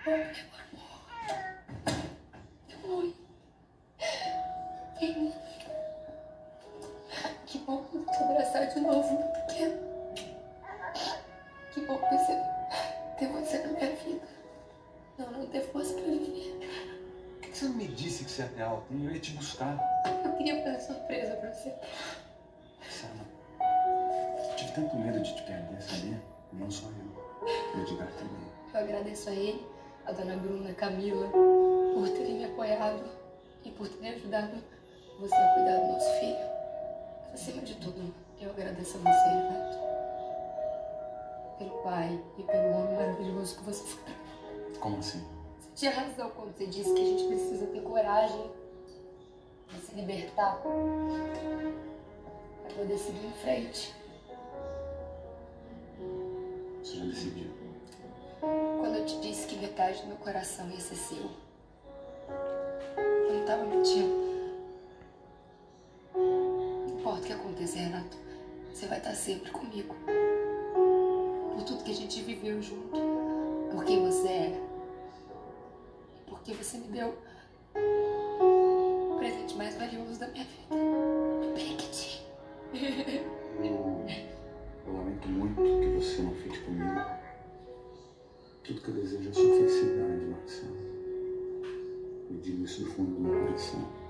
Oh, meu amor. Oi. Vem. Que bom te abraçar de novo, meu pequeno. Que bom ter você na minha vida. Não ter força pra viver. Por que você não me disse que você ia ter aula? Eu ia te buscar. Eu queria fazer surpresa pra você. Sana, eu tive tanto medo de te perder, sabia? Não só eu. O Edgar também. Eu agradeço a ele, a dona Bruna, a Camila, por terem me apoiado e por terem ajudado você a cuidar do nosso filho. Mas, acima de tudo, eu agradeço a você, Renato. Pelo pai e pelo homem maravilhoso que você foi. Como assim? Você tinha razão quando você disse que a gente precisa ter coragem de se libertar para poder seguir em frente. Você já decidiu? Quando eu te disse que metade do meu coração ia ser seu, eu não tava mentindo. Não importa o que aconteça, Renato, você vai estar sempre comigo. Por tudo que a gente viveu junto, por quem você é, porque você me deu o presente mais valioso da minha vida. Pegue-te. Eu lamento muito que você não fique comigo. Tudo que eu desejo é sua felicidade, Marcelo. Eu digo isso do fundo do meu coração.